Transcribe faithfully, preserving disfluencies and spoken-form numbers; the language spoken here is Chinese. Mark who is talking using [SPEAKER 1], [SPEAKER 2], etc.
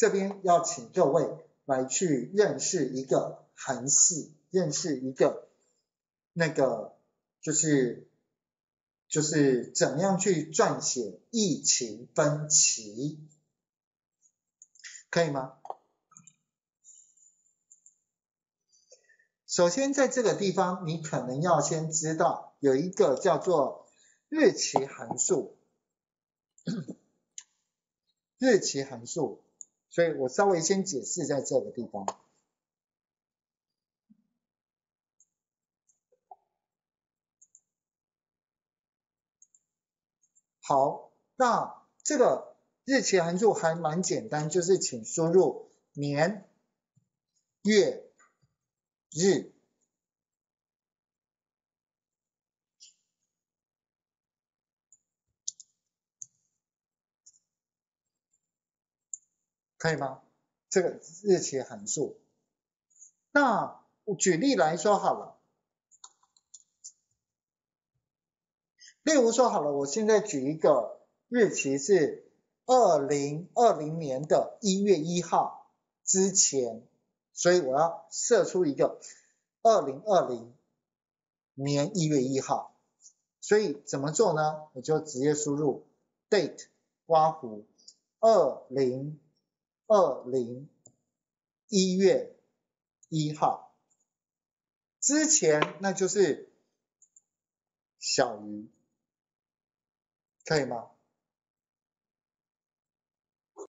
[SPEAKER 1] 这边要请各位来去认识一个函式，认识一个那个就是就是怎么样去撰写异情分歧，可以吗？首先在这个地方你可能要先知道有一个叫做日期函数，日期函数，所以我稍微先解释在这个地方。好，那这个日期函数还蛮简单，就是请输入年、月、日。可以吗？这个日期函数。那我举例来说好了，例如说好了，我现在举一个日期是二零二零年的一月一号之前，所以我要设出一个二零二零年一月一号，所以怎么做呢？我就直接输入 date 括弧二零二零一月一号之前，那就是小于，可以吗？